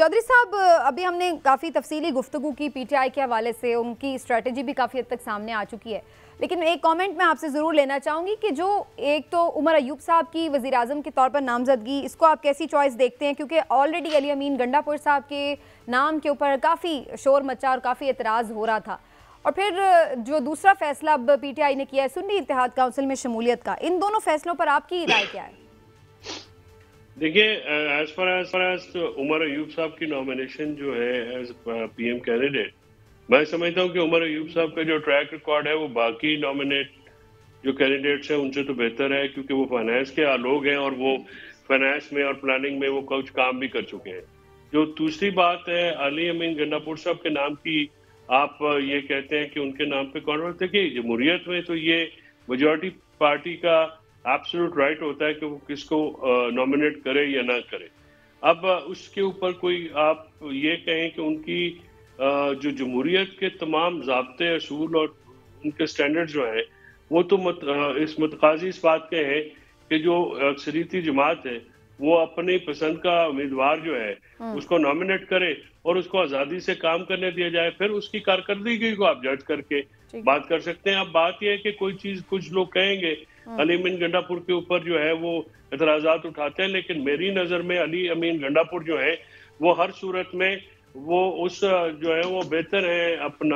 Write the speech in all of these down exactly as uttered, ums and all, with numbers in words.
चौधरी साहब, अभी हमने काफ़ी तफसीली गुफ्तगू की पीटीआई के हवाले से, उनकी स्ट्रेटजी भी काफ़ी हद तक सामने आ चुकी है, लेकिन एक कमेंट मैं आपसे ज़रूर लेना चाहूँगी कि जो एक तो उमर अयूब साहब की वज़ीर आज़म के तौर पर नामजदगी, इसको आप कैसी चॉइस देखते हैं? क्योंकि ऑलरेडी अली अमीन गंडापुर साहब के नाम के ऊपर काफ़ी शोर मचा और काफ़ी एतराज़ हो रहा था, और फिर जो दूसरा फैसला अब पीटीआई ने किया है सुन्नी इत्तेहाद काउंसिल में शमूलियत का, इन दोनों फैसलों पर आपकी राय क्या है? देखिए, as far as far as Umar Ayub साहब की नॉमिनेशन जो है एज पीएम कैंडिडेट, मैं समझता हूँ कि उमर अयूब साहब का जो ट्रैक रिकॉर्ड है वो बाकी नॉमिनेट जो कैंडिडेट्स हैं उनसे तो बेहतर है, क्योंकि वो फाइनेंस के लोग हैं और वो फाइनेंस में और प्लानिंग में वो कुछ काम भी कर चुके हैं। जो दूसरी बात है अली अमीन गंडापुर साहब के नाम की, आप ये कहते हैं कि उनके नाम पे कौन, देखिए जमहूरियत में तो ये मेजॉरिटी पार्टी का एब्सोल्यूट राइट होता है कि वो किसको नॉमिनेट करे या ना करे। अब उसके ऊपर कोई आप ये कहें कि उनकी जो जमहूरियत के तमाम ज़ाब्ते असूल और उनके स्टैंडर्ड जो हैं वो तो मत, इस मतकाजी इस बात के हैं कि जो अक्सरीती जमात है वो अपनी पसंद का उम्मीदवार जो है उसको नॉमिनेट करे और उसको आज़ादी से काम करने दिया जाए, फिर उसकी कारकर्दगी को आप जज करके बात कर सकते हैं। अब बात यह है कि कोई चीज़ कुछ लोग कहेंगे अली अमीन गंडापुर के ऊपर जो है वो एतराज़ात उठाते हैं, लेकिन मेरी नज़र में अली अमीन गंडापुर जो है वो हर सूरत में वो उस जो है वो बेहतर है अपना,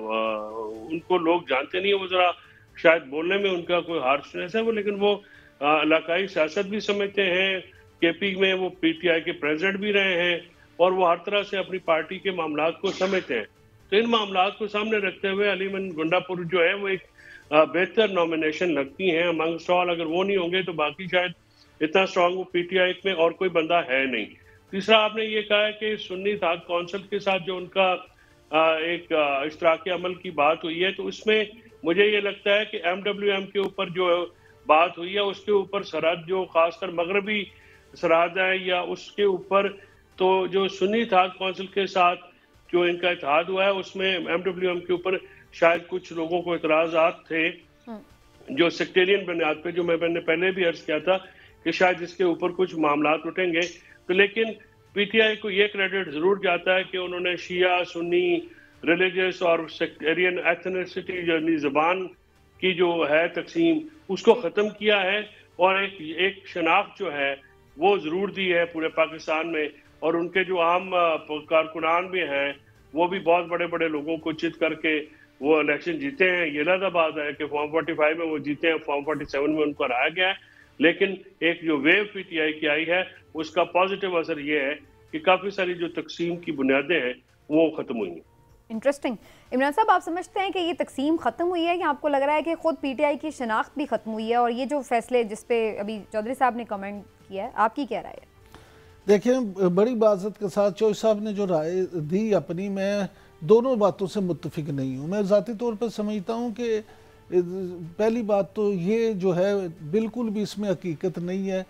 उनको लोग जानते नहीं है, वो ज़रा शायद बोलने में उनका कोई हार्शनेस है वो, लेकिन वो इलाकाई सियासत भी समझते हैं, केपी में वो पीटीआई के प्रेसिडेंट भी रहे हैं और वो हर तरह से अपनी पार्टी के मामलात को समझते हैं। तो इन मामलात को सामने रखते हुए अली अमीन गंडापुर जो है वो एक बेहतर नॉमिनेशन लगती हैं अमंगस्ट ऑल। अगर वो नहीं होंगे तो बाकी शायद इतना स्ट्रांग वो पीटीआई में और कोई बंदा है नहीं। तीसरा, आपने ये कहा है कि सुन्नी इत्तेहाद काउंसिल के साथ जो उनका एक इश्तराकी अमल की बात हुई है, तो उसमें मुझे ये लगता है कि एम डब्ल्यू एम के ऊपर जो बात हुई है उसके ऊपर सरहद जो खासकर मगरबी सरहद है या उसके ऊपर, तो जो सुन्नी इत्तेहाद काउंसिल के साथ जो इनका इत्तेहाद हुआ है उसमें एम डब्ल्यू एम के ऊपर शायद कुछ लोगों को इतराज़ात थे जो सेक्टेरियन बुनियाद पे, जो मैं मैंने पहले भी अर्ज किया था कि शायद इसके ऊपर कुछ मामलात उठेंगे। तो लेकिन पीटीआई को ये क्रेडिट जरूर जाता है कि उन्होंने शिया सुन्नी रिलीजियस और सेक्टेरियन एथनिसिटी यानी ज़बान की जो है तकसीम उसको ख़त्म किया है और एक एक शनाख्त जो है वो ज़रूर दी है पूरे पाकिस्तान में। और उनके जो आम कारकुनान भी हैं वो भी बहुत बड़े बड़े लोगों को चित करके वो इलेक्शन जीते हैं। ये अलग बात है कि फॉर्म फोर्टी फाइव में वो जीते हैं, फॉर्म फोर्टी सेवन में उनको हराया गया है, लेकिन एक जो वेव पीटीआई की आई है उसका पॉजिटिव असर ये है कि काफ़ी सारी जो तकसीम की बुनियादें हैं वो ख़त्म हुई हैं। इंटरेस्टिंग। इमरान साहब, आप समझते हैं कि ये तकसीम ख़त्म हुई है या आपको लग रहा है कि खुद पीटीआई की शनाख्त भी ख़त्म हुई है? और ये जो फैसले जिस पे अभी चौधरी साहब ने कमेंट किया है, आपकी क्या राय है? देखिए, बड़ी बाज़त के साथ चौधरी साहब ने जो राय दी अपनी, मैं दोनों बातों से मुत्तफिक नहीं हूँ। मैं ज़ाती तौर पर समझता हूँ कि पहली बात तो ये जो है बिल्कुल भी इसमें हकीकत नहीं है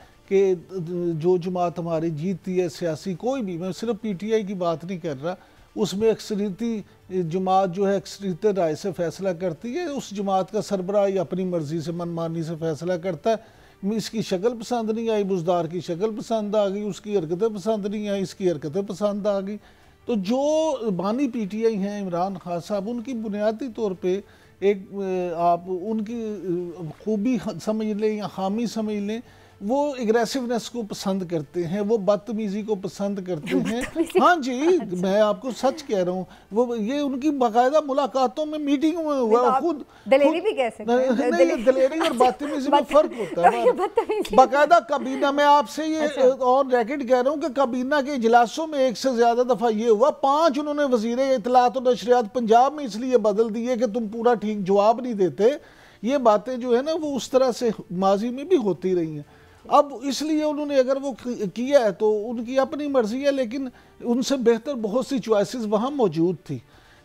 कि जो जमात हमारी जीतती है सियासी, कोई भी, मैं सिर्फ पीटीआई की बात नहीं कर रहा, उसमें अक्सरीती जमात जो है अक्सरीत राय से फ़ैसला करती है, उस जमात का सरबराह या अपनी मर्ज़ी से मनमानी से फ़ैसला करता है। इसकी शक्ल पसंद नहीं आई, बुज़दार की शक्ल पसंद आ गई, उसकी हरकतें पसंद नहीं आई, इसकी हरकतें पसंद आ गई। तो जो बानी पीटीआई हैं इमरान खान साहब, उनकी बुनियादी तौर पे एक आप उनकी खूबी समझ लें या खामी समझ लें, वो एग्रेसिवनेस को पसंद करते हैं, वो बदतमीज़ी को पसंद करते हैं। हाँ जी, अच्छा। मैं आपको सच कह रहा हूँ, वो ये उनकी बाकायदा मुलाकातों में मीटिंग में हुआ, खुद दलेरी भी कह सकते हैं। नहीं, नहीं, दलेरी और बदतमीज़ी में फ़र्क होता है। बाकायदा काबीना में आपसे ये और रैकेट कह रहा हूँ कि काबीना के इजलासों में एक से ज़्यादा दफ़ा ये हुआ, पाँच उन्होंने वज़ीर इत्तलात और नशरियात पंजाब में इसलिए बदल दिए कि तुम पूरा ठीक जवाब नहीं देते। ये बातें जो है ना वो उस तरह से माजी में भी होती रही हैं। अब इसलिए उन्होंने अगर वो किया है तो उनकी अपनी मर्जी है, लेकिन उनसे बेहतर बहुत सी चॉइसेस वहाँ मौजूद थी।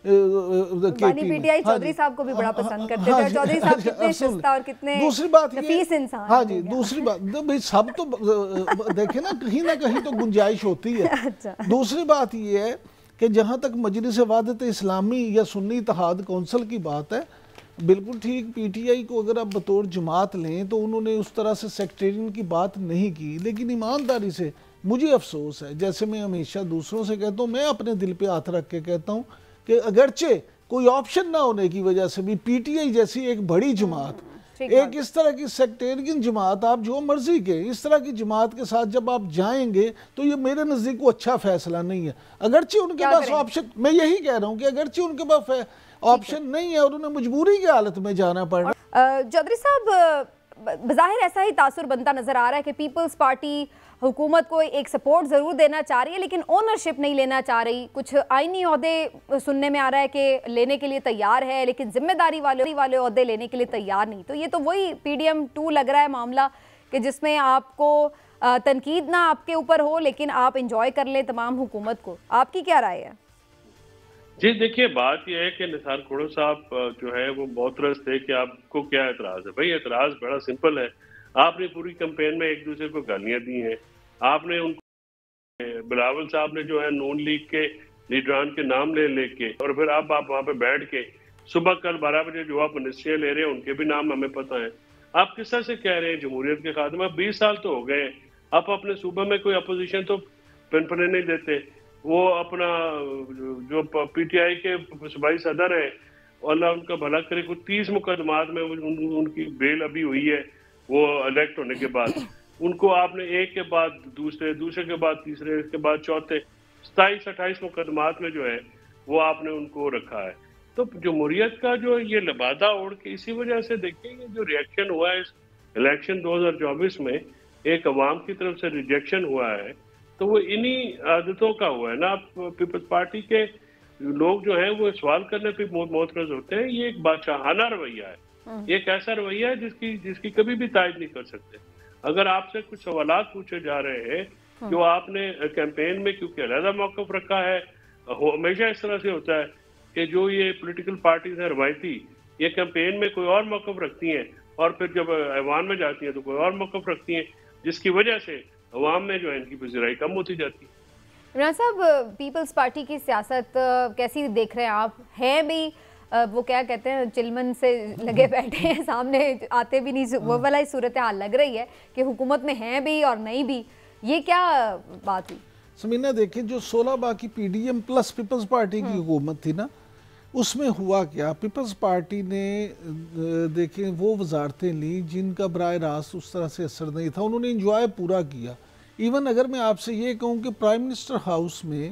पीटीआई चौधरी साहब को भी बड़ा पसंद करते थे, चौधरी साहब कितने शिस्ता और कितने दूसरी बात नफीस इंसान। हाँ जी, दूसरी बात भाई सब तो देखे ना, कहीं ना कहीं तो गुंजाइश होती है। दूसरी बात ये है कि जहाँ तक मजलिस वहदत इस्लामी या सुन्नी इत्तेहाद काउंसिल की बात है, बिल्कुल ठीक, पीटीआई को अगर आप बतौर जमात लें तो उन्होंने उस तरह से सेक्टेरियन की बात नहीं की, लेकिन ईमानदारी से مجھے افسوس ہے، جیسے میں ہمیشہ دوسروں سے کہتا ہوں، میں اپنے دل پہ ہاتھ رکھ کے کہتا ہوں کہ اگرچہ کوئی آپشن نہ ہونے کی وجہ سے بھی پی ٹی آئی جیسی ایک بڑی جماعت، ایک اس طرح کی سیکٹیرین جماعت، آپ جو مرضی کے اس طرح کی جماعت کے ساتھ جب آپ جائیں گے تو یہ میرے نزدیک کو اچھا فیصلہ نہیں ہے. اگرچہ ان کے پاس آپشن، میں یہی کہہ رہا ہوں کہ اگرچہ ان کے پاس آپشن نہیں ہے اور انہیں مجبوری کی حالت میں جانا پڑ رہا ہے. چودھری صاحب، بظاہر ایسا ہی تاثر بنتا نظر آ رہا ہے کہ پیپلز پارٹی حکومت کو ایک سپورٹ ضرور دینا چاہ رہی ہے لیکن اونرشپ نہیں لینا چاہ رہی. کچھ آئینی عہدے سننے میں آ رہا ہے کہ لینے کے لیے تیار ہے لیکن ذمہ داری والے والے عہدے لینے کے لیے تیار نہیں. تو یہ تو وہی پی ڈی ایم ٹو لگ رہا ہے معاملہ کہ جس میں آپ کو تنقید نہ آپ کے اوپر ہو لیکن آپ انجوائے کر لیں تمام حکومت کو. آپ کی کیا رائے ہے؟ جی دیکھیے، بات یہ ہے کہ نثار کھوڑو صاحب جو ہے وہ معترض تھے کہ آپ کو کیا اعتراض ہے. بھائی اعتراض بڑا سمپل ہے. آپ نے پوری کمپین میں ایک دوسرے کو گالیاں دی ہیں. آپ نے ان کو بلاول صاحب نے جو ہے نون لیگ کے لیڈران کے نام لے لے کے اور پھر آپ آپ وہاں پہ بیٹھ کے صبح کل بارہ بجے جو آپ منسٹریاں لے رہے ہیں ان کے بھی نام ہمیں پتہ ہیں. آپ کس طرح سے کہہ رہے ہیں جمہوریت کے خاتمہ؟ بیس سال تو ہو گئے ہیں. آپ اپنے صوبہ میں کوئی اپوزیشن تو پن پنے نہیں دیتے. وہ اپنا جو پی ٹی آئی کے صوبائی صدر ہیں، اللہ ان کا بھلا کرے، کوئی تیس مقدمات میں ان کی بیل ابھی ہوئی ہے وہ الیکٹ ہونے کے بعد. ان کو آپ نے ایک کے بعد دوسرے دوسرے کے بعد تیسرے کے بعد چوتھے ستائیس اٹھائیس مقدمات میں جو ہے وہ آپ نے ان کو رکھا ہے. تو جمہوریت کا جو یہ لبادہ اوڑھ کے اسی وجہ سے دیکھیں گے جو ریئیکشن ہوا ہے اس الیکشن دو ہزار چوبیس میں، ایک عوام کی طرف سے ریجیکشن ہوا ہے تو وہ انہی عادتوں کا ہوا ہے نا. پیپلز پارٹی کے لوگ جو ہیں وہ سوال کرنے پہ معترض ہوتے ہیں. یہ ایک بادشاہانہ رویہ ہے، یہ ایک ایسا رویہ ہے جس کی جس کی کبھی بھی تائید نہیں کر سکتے. اگر آپ سے کچھ سوالات پوچھے جا رہے ہیں جو آپ نے کیمپین میں کیونکہ علیحدہ موقف رکھا ہے، ہمیشہ اس طرح سے ہوتا ہے کہ جو یہ پولیٹیکل پارٹیز ہیں روایتی، یہ کیمپین میں کوئی اور موقف رکھتی ہیں اور پھر جب ایوان میں جاتی ہیں تو کوئی اور موقف رکھتی ہیں، جس کی وجہ سے عوام میں جو ہے ان کی پذیرائی کم ہوتی جاتی ہے. عمران صاحب، پیپلز پارٹی کی سیاست کیسی دیکھ رہے ہیں آپ؟ ہیں بھی وہ کیا کہتے ہیں چلمن سے لگے بیٹھے ہیں، سامنے آتے بھی نہیں، وہ والا ہی صورتحال لگ رہی ہے کہ حکومت میں ہیں بھی اور نہیں بھی. یہ کیا بات ہوئی؟ سمینہ دیکھیں، جو سولہ باقی P D M plus Peoples Party کی حکومت تھی نا، اس میں ہوا کیا؟ پیپلز پارٹی نے دیکھیں وہ وزارتیں لی جن کا براہ راست اس طرح سے اثر نہیں تھا. انہوں نے انجوائے پورا کیا. ایون اگر میں آپ سے یہ کہوں کہ پرائم منسٹر ہاؤس میں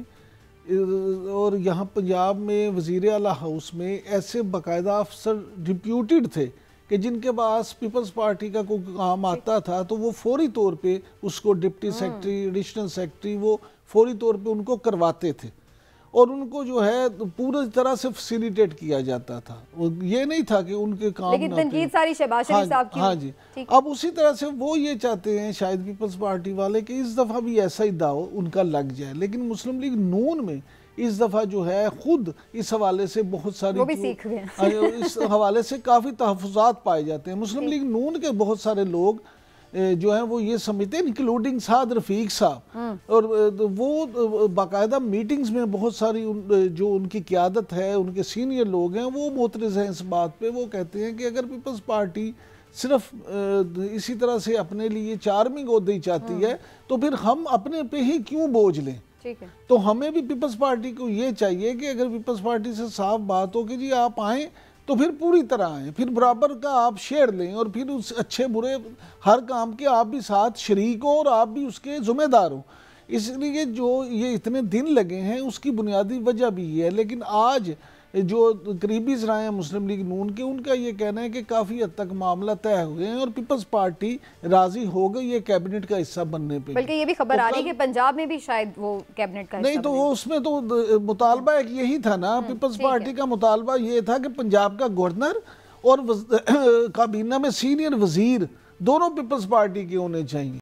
اور یہاں پنجاب میں وزیر اعلیٰ ہاؤس میں ایسے باقاعدہ افسر ڈپیوٹیڈ تھے کہ جن کے پاس پیپلز پارٹی کا کوئی کام آتا تھا تو وہ فوری طور پہ اس کو ڈپٹی سیکٹری، ایڈیشنل سیکٹری، وہ فوری طور پہ ان کو کرواتے تھے اور ان کو جو ہے پورا طرح سے فیسیلیٹیٹ کیا جاتا تھا. یہ نہیں تھا کہ ان کے کام لیکن تنقید ساری شہباز شریف صاحب کی. ہاں جی. اب اسی طرح سے وہ یہ چاہتے ہیں شاید پیپلز پارٹی والے کہ اس دفعہ بھی ایسا ہی داؤ ان کا لگ جائے. لیکن مسلم لیگ نون میں اس دفعہ جو ہے خود اس حوالے سے بہت ساری وہ بھی سیکھ گئے، اس حوالے سے کافی تحفظات پائے جاتے ہیں. مسلم لیگ نون کے بہت سارے لوگ جو ہیں وہ یہ سمجھتے ہیں انکلوڈنگ سعد رفیق صاحب، اور وہ باقاعدہ میٹنگز میں بہت ساری جو ان کی قیادت ہے، ان کے سینئر لوگ ہیں، وہ معترض ہیں اس بات پہ. وہ کہتے ہیں کہ اگر پیپلز پارٹی صرف اسی طرح سے اپنے لیے چارمنگ عہدے چاہتی ہے تو پھر ہم اپنے پہ ہی کیوں بوجھ لیں. تو ہمیں بھی پیپلز پارٹی کو یہ چاہیے کہ اگر پیپلز پارٹی سے صاف بات ہو کہ جی آپ آئیں تو پھر پوری طرح آئیں، پھر برابر کا آپ شیئر لیں اور پھر اس اچھے برے ہر کام کے آپ بھی ساتھ شریک ہوں اور آپ بھی اس کے ذمہ دار ہوں. اس لیے جو یہ اتنے دن لگے ہیں اس کی بنیادی وجہ بھی یہ ہے. لیکن آج جو قریبی ذرائع ہیں مسلم لیگ نون کے، ان کا یہ کہنا ہے کہ کافی حد تک معاملہ طے ہوئے ہیں اور پیپلز پارٹی راضی ہو گئی یہ کیبنٹ کا حصہ بننے پہ. بلکہ یہ بھی خبر آ رہی ہے کہ پنجاب میں بھی شاید وہ کیبنٹ کا حصہ نہیں، تو وہ اس میں تو مطالبہ ایک یہی تھا نا، پیپلز پارٹی کا مطالبہ یہ تھا کہ پنجاب کا گورنر اور کابینہ میں سینئر وزیر دونوں پیپلز پارٹی کے ہونے چاہیے.